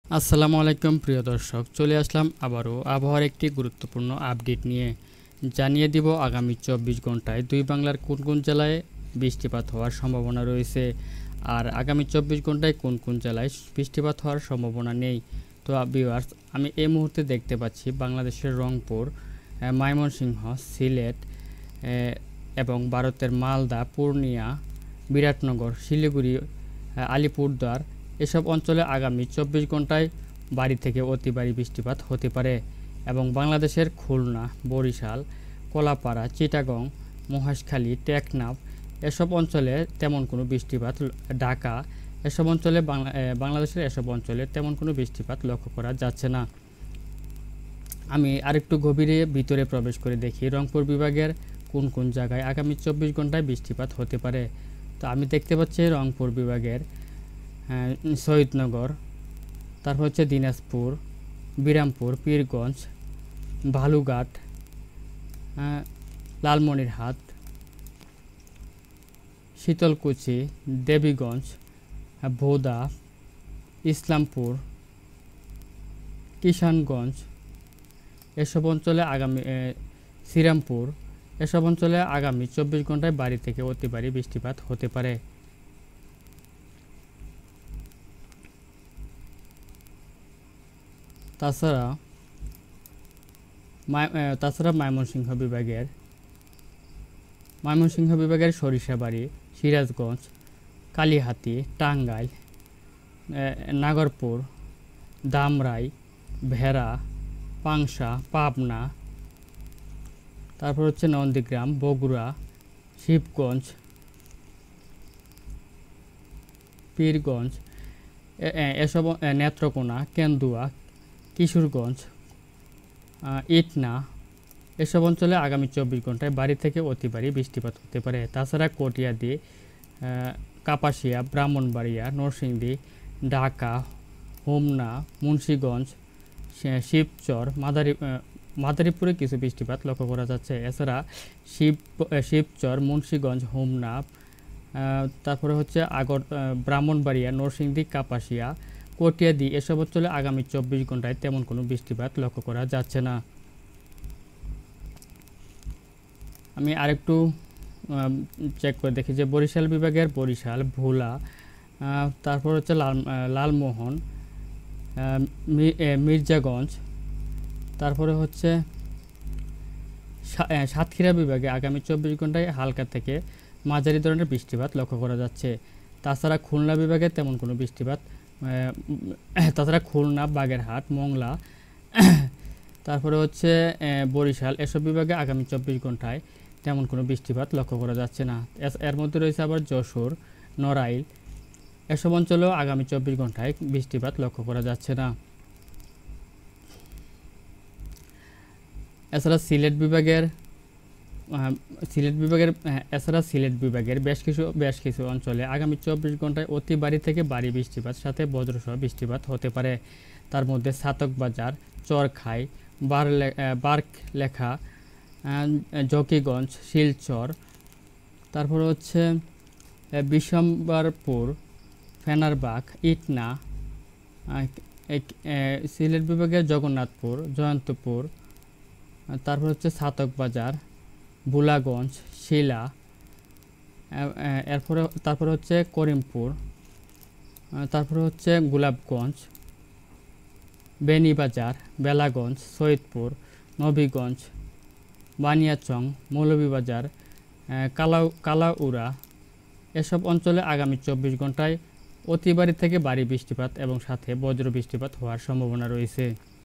আসসালামু আলাইকুম প্রিয় দর্শক, চলে আসলাম আবারও আবহাওয়ার একটি গুরুত্বপূর্ণ আপডেট নিয়ে। জানিয়ে দিব আগামী ২৪ ঘন্টায় দুই বাংলার কোন কোন জেলায় বৃষ্টিপাত হওয়ার সম্ভাবনা রয়েছে, আর আগামী ২৪ ঘন্টায় কোন কোন জেলায় বৃষ্টিপাত হওয়ার সম্ভাবনা নেই। তো ভিউয়ার্স, আমি এই মুহূর্তে দেখতে পাচ্ছি বাংলাদেশের রংপুর, ময়মনসিংহ, সিলেট এবং ভারতের মালদা, পূর্ণিয়া, বিরাটনগর, শিলিগুড়ি, আলিপুরদুয়ার এসব অঞ্চলে আগামী ২৪ ঘন্টায় ভারী থেকে অতি ভারী বৃষ্টিপাত হতে পারে এবং বাংলাদেশের খুলনা, বরিশাল, কলাপাড়া, চিটাগং, মহেশখালী, টেকনাফ এসব অঞ্চলে তেমন কোনো বৃষ্টিপাত, ঢাকা এসব অঞ্চলে বাংলাদেশের এসব অঞ্চলে তেমন কোনো বৃষ্টিপাত লক্ষ্য করা যাচ্ছে না। আমি আরেকটু গভীরে ভিতরে প্রবেশ করে দেখি রংপুর বিভাগের কোন কোন জায়গায় আগামী ২৪ ঘন্টায় বৃষ্টিপাত হতে পারে। তো আমি দেখতে পাচ্ছি রংপুর বিভাগের শহীদনগর, তারপর হচ্ছে দিনাজপুর, বিরামপুর, পীরগঞ্জ, বালুঘাট, লালমনিরহাট, শীতলকুচি, দেবীগঞ্জ, ভোদা, ইসলামপুর, কিষানগঞ্জ এসব অঞ্চলে শ্রীরামপুর এসব অঞ্চলে আগামী ২৪ ঘন্টায় ভারী থেকে অতি ভারী বৃষ্টিপাত হতে পারে। তাছাড়া ময়মনসিংহ বিভাগের সরিষাবাড়ি, সিরাজগঞ্জ, কালিহাতী, টাঙ্গাইল, নাগরপুর, ধামরাই, ভেড়া, পাংশা, পাবনা, তারপর হচ্ছে নন্দীগ্রাম, বগুড়া, শিবগঞ্জ, পীরগঞ্জ এসব, নেত্রকোনা, কেন্দুয়া, কিশোরগঞ্জ, ইটনা এসব অঞ্চলে আগামী ২৪ ঘন্টায় ভারী থেকে অতি ভারী বৃষ্টিপাত হতে পারে। তাছাড়া কটিয়াদি, কাপাসিয়া, ব্রাহ্মণবাড়িয়া, নরসিংদী, ঢাকা, হোমনা, মুন্সিগঞ্জ, শিবচর, মাদারীপুরে কিছু বৃষ্টিপাত লক্ষ্য করা যাচ্ছে। এছাড়া শিবচর, মুন্সিগঞ্জ, হোমনা, তারপরে হচ্ছে ব্রাহ্মণবাড়িয়া, নরসিংদী, কাপাসিয়া, কটিয়াদি এসব অঞ্চলে আগামী ২৪ ঘন্টায় তেমন কোনো বৃষ্টিপাত লক্ষ্য করা যাচ্ছে না। আমি আরেকটু চেক করে দেখি যে বরিশাল বিভাগের বরিশাল, ভোলা, তারপর হচ্ছে লালমোহন, মির্জাগঞ্জ, তারপরে হচ্ছে সাতক্ষীরা বিভাগে আগামী ২৪ ঘন্টায় হালকা থেকে মাঝারি ধরনের বৃষ্টিপাত লক্ষ্য করা যাচ্ছে। তাছাড়া খুলনা বিভাগে তেমন কোনো বৃষ্টিপাত, তাছাড়া খুলনা, বাগেরহাট, মংলা, তারপরে হচ্ছে বরিশাল এসব বিভাগে আগামী ২৪ ঘন্টায় তেমন কোনো বৃষ্টিপাত লক্ষ্য করা যাচ্ছে না। এর মধ্যে রয়েছে আবার যশোর, নড়াইল এসব অঞ্চলেও আগামী ২৪ ঘন্টায় বৃষ্টিপাত লক্ষ্য করা যাচ্ছে না। এছাড়া সিলেট বিভাগের বেশ কিছু অঞ্চলে আগামী ২৪ ঘন্টায় অতি ভারী থেকে ভারী বৃষ্টিপাত সাথে বজ্রসহ বৃষ্টিপাত হতে পারে। তার মধ্যে ছাতকবাজার, চরখাই, বারলেখা, জকিগঞ্জ, শিলচর, তারপর হচ্ছে বিশম্বরপুর, ফেনারবাগ, ইটনা, সিলেট বিভাগের জগন্নাথপুর, জয়ন্তপুর, তারপর হচ্ছে ছাতকবাজার, বুলাগঞ্জ, শিলা, তারপর হচ্ছে করিমপুর, তারপর হচ্ছে গোলাপগঞ্জ, বেনিবাজার, বেলাগঞ্জ, সৈয়দপুর, নবীগঞ্জ, বানিয়াচং, মৌলভীবাজার, কালাউড়া এসব অঞ্চলে আগামী ২৪ ঘন্টায় অতি ভারী থেকে ভারী বৃষ্টিপাত এবং সাথে বজ্র বৃষ্টিপাত হওয়ার সম্ভাবনা রয়েছে।